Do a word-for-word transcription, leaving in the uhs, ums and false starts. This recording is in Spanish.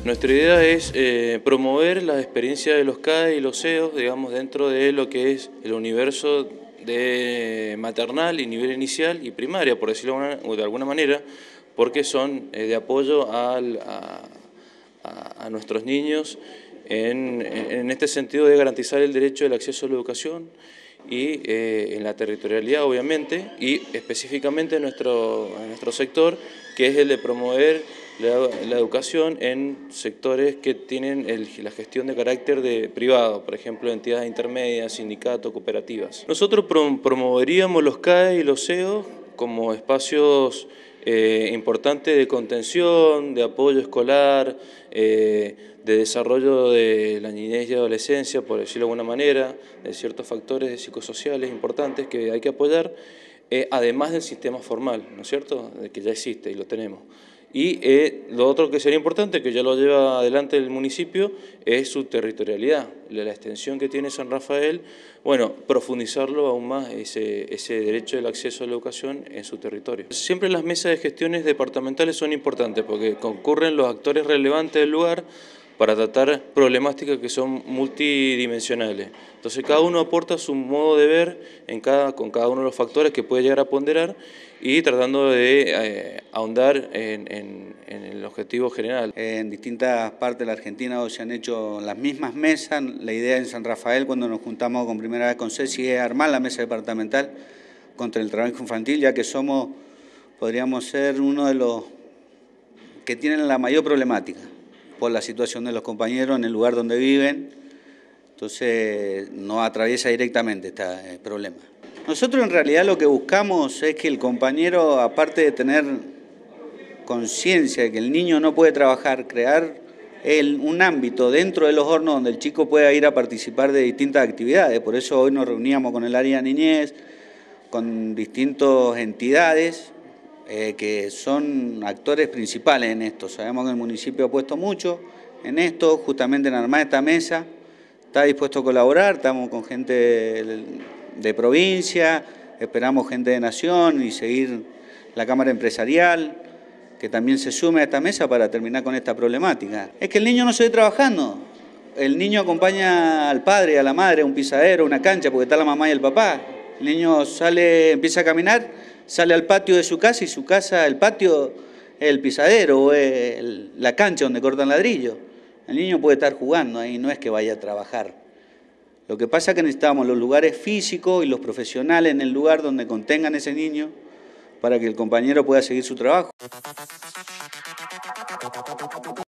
Nuestra idea es eh, promover la experiencia de los C A E y los C E Os, digamos, dentro de lo que es el universo de maternal y nivel inicial y primaria, por decirlo de alguna manera, porque son eh, de apoyo al, a, a, a nuestros niños en, en este sentido de garantizar el derecho del acceso a la educación y eh, en la territorialidad, obviamente, y específicamente en nuestro, en nuestro sector, que es el de promover la, la educación en sectores que tienen el, la gestión de carácter de privado, por ejemplo, entidades intermedias, sindicatos, cooperativas. Nosotros prom promoveríamos los C A E y los C E O como espacios eh, importantes de contención, de apoyo escolar, eh, de desarrollo de la niñez y adolescencia, por decirlo de alguna manera, de ciertos factores psicosociales importantes que hay que apoyar, eh, además del sistema formal, ¿no es cierto?, de que ya existe y lo tenemos. Y eh, lo otro que sería importante, que ya lo lleva adelante el municipio, es su territorialidad, la extensión que tiene San Rafael, bueno, profundizarlo aún más, ese, ese derecho del acceso a la educación en su territorio. Siempre las mesas de gestiones departamentales son importantes porque concurren los actores relevantes del lugar para tratar problemáticas que son multidimensionales. Entonces cada uno aporta su modo de ver en cada, con cada uno de los factores que puede llegar a ponderar y tratando de eh, ahondar en, en, en el objetivo general. En distintas partes de la Argentina se han hecho las mismas mesas. La idea en San Rafael, cuando nos juntamos con primera vez con Ceci, es armar la mesa departamental contra el trabajo infantil, ya que somos, podríamos ser uno de los que tienen la mayor problemática por la situación de los compañeros en el lugar donde viven, entonces nos atraviesa directamente este problema. Nosotros en realidad lo que buscamos es que el compañero, aparte de tener conciencia de que el niño no puede trabajar, crear el, un ámbito dentro de los hornos donde el chico pueda ir a participar de distintas actividades. Por eso hoy nos reuníamos con el área de niñez, con distintas entidades, Eh, que son actores principales en esto. Sabemos que el municipio ha puesto mucho en esto, justamente en armar esta mesa, está dispuesto a colaborar, estamos con gente de, de provincia, esperamos gente de nación y seguir la Cámara Empresarial, que también se sume a esta mesa para terminar con esta problemática. Es que el niño no se ve trabajando, el niño acompaña al padre, a la madre, a un pisadero, a una cancha, porque está la mamá y el papá. El niño sale, empieza a caminar, sale al patio de su casa y su casa, el patio es el pisadero o es el, la cancha donde cortan ladrillo. El niño puede estar jugando ahí, no es que vaya a trabajar. Lo que pasa es que necesitamos los lugares físicos y los profesionales en el lugar donde contengan ese niño para que el compañero pueda seguir su trabajo.